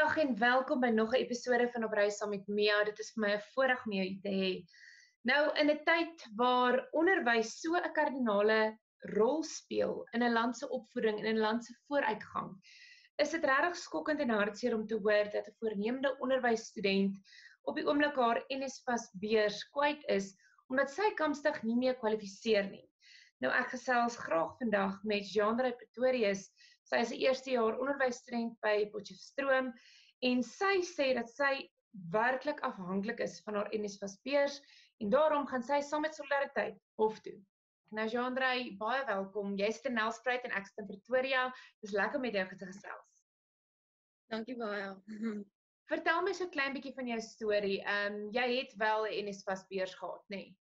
Dag en welkom by nog 'n episode van Op Reis saam met Mia. Dit is vir my 'n voorreg om jou hier te hê. Nou in 'n tyd waar onderwys so 'n kardinale rol speel in 'n land se opvoeding en in 'n land se vooruitgang, is dit regtig skokkend en hartseer om te hoor dat 'n voornemende onderwysstudent op die oomblik haar NSFAS beurs kwyt is omdat sy kampstig nie meer kwalifiseer nie. Nou ek gesels graag vandag met Jean-Ray Pretorius. Sy is 'n eerstejaars onderwysstudent by Potchefstroom en sy sê dat sy werklik afhanklik is van haar NSFAS beurs en daarom gaan sy saam met Solidariteit hof toe. Nou Jean-Ray, baie welkom. Jy sit in Nelspruit en ek sit in Pretoria. Dis lekker om met jou te gesels. Dankie baie. Vertel my so 'n klein bietjie van jou storie. Jy het wel 'n NSFAS beurs gehad, nê? Nee?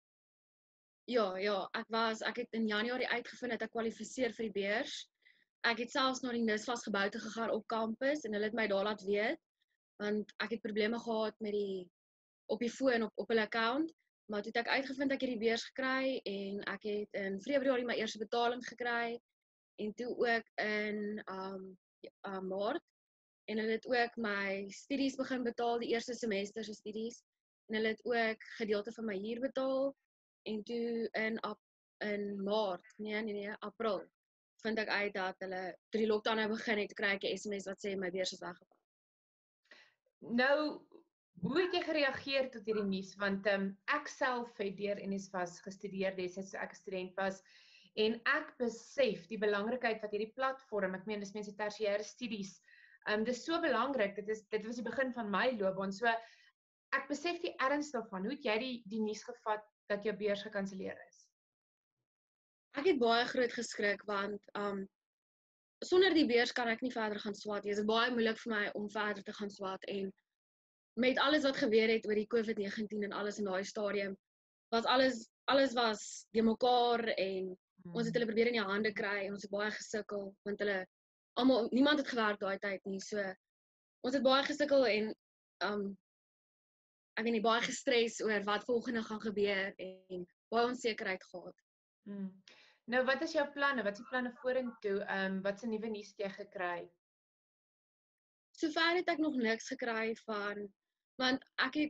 Ja, ek het in Januarie uitgevind dat ek kwalifiseer vir die beurs. Ek het selfs na die NSFAS gebou toe gegaan op kampus en hulle het my daar laat weet want ek het probleme gehad met op die foon op hulle account, maar toe het ek uitgevind dat ek die beurs gekry en ek het in Februarie my eerste betaling gekry en toe ook in Maart en hulle het ook my studies begin betaal, die eerste semester se studies en hulle het ook gedeelte van my huur betaal en toe in Maart, nee, April vind ek uit dat hulle toe die lockdown nou begin het, kry ek 'n SMS wat sê my beurs is weggeval. Nou, hoe het jy gereageer tot hierdie nuus? Want ek self het deur NSFAS gestudeer destyds toe ek 'n student was en ek besef die belangrikheid wat hierdie platform, ek meen dis mense tersiêre studies, dis so belangrik. Dit was die begin van my loopbaan. So ek besef die erns daarvan. Hoe het jy die nuus gevat dat jou beurs gekanselleer is? Ek het baie groot geskrik want sonder die beurs kan ek nie verder gaan swat nie. Dit is baie moeilik vir my om verder te gaan swat en met alles wat gebeur het oor die COVID-19 en alles in daai stadium was alles was de mekaar en ons het hulle probeer in die hande kry en ons het baie gesukkel want niemand het gewerk daai tyd nie. So ons het baie gesukkel en ek weet nie, baie gestres oor wat volgende gaan gebeur en baie onsekerheid gehad. Nou, wat is jou planne? Wat is die planne vorentoe? Wat se nuwe nuus het jy gekry? Sover het ek nog niks gekry want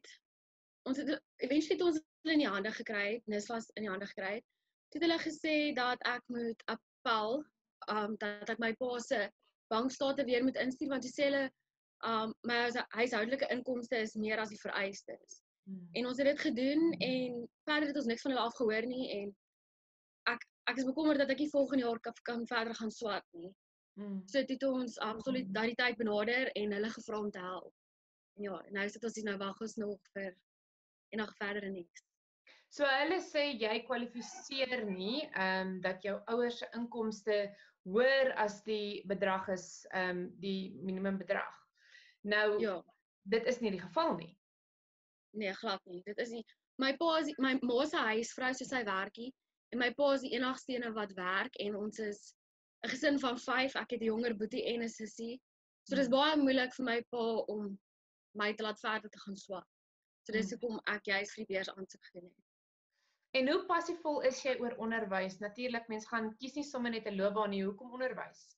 eventually het ons hulle in die hande gekry, NSFAS in die hande gekry. Toe het hulle gesê dat ek moet appel, dat ek my pa se bankstate weer moet instuur want toe sê hulle my huishoudelike inkomste is meer as die vereistes. En ons het dit gedoen en verder het ons niks van hulle afgehoor nie en ek is bekommerd dat ek nie volgende jaar kan verder gaan swat nie. So het ons Solidariteit benader en hulle gevra om te help. Ja, nou sit ons hier nou wag ons nog vir enig verdere niks. So hulle sê jy kwalifiseer nie, dat jou ouers se inkomste hoër as die bedrag is, die minimumbedrag. Nou, ja, dit is nie die geval nie. Nee, glad nie. Dit is nie. My ma se huisvrou, so sy werkie en my pa is die enigste een wat werk en ons is 'n gesin van 5. Ek het 'n jonger boetie en 'n sussie. So dis baie moeilik vir my pa om my te laat verder te gaan swat. So dis hoekom ek juist vir die beurs aansoek gedoen het. En hoe passievol is jy oor onderwys? Natuurlik, mens gaan kies nie sommer net 'n loopbaan nie. Hoekom onderwys?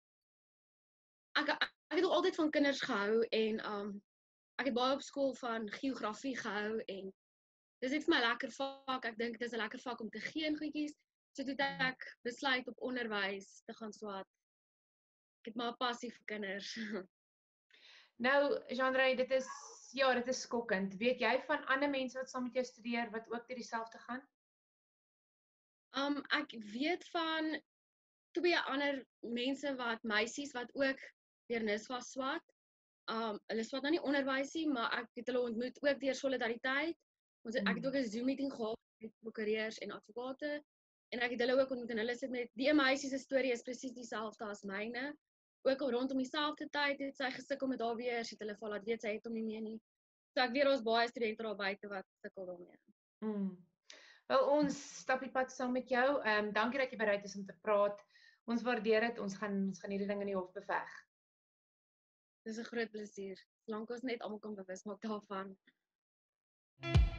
Ek het al altyd van kinders gehou en ek het baie op skool van geografie gehou en dis net vir my lekker vak. Ek dink dit is 'n lekker vak om te gee en goedjies. So toe het ek besluit op onderwys te gaan swat. Ek het maar 'n passie vir kinders. Nou, Jean-Ray, dit is skokkend. Weet jy van ander mense wat saam met jou studeer wat ook deur dieselfde gaan? Ek weet van 2 ander mense meisies wat ook deur NSFAS swat. Hulle swat nou nie onderwys nie, maar ek het hulle ontmoet ook deur Solidariteit. Ek het ook 'n Zoom meeting gehad met prokureurs en advokate en ek het hulle ook ontmoet en hulle sê met die meisie se storie is presies dieselfde as myne. Ook rondom dieselfde tyd het sy gesukkel met haar beurs, het hulle laat weet sy het hom nie meer nie. So ek weet ons baie studente daar buite wat sukkel daarmee. Wel, ons stap die pad saam met jou. Dankie dat jy bereid is om te praat. Ons waardeer dit. Ons gaan hierdie ding in die hof beveg. Dis 'n groot plesier. Solank ons net almal kan bewus maak daarvan.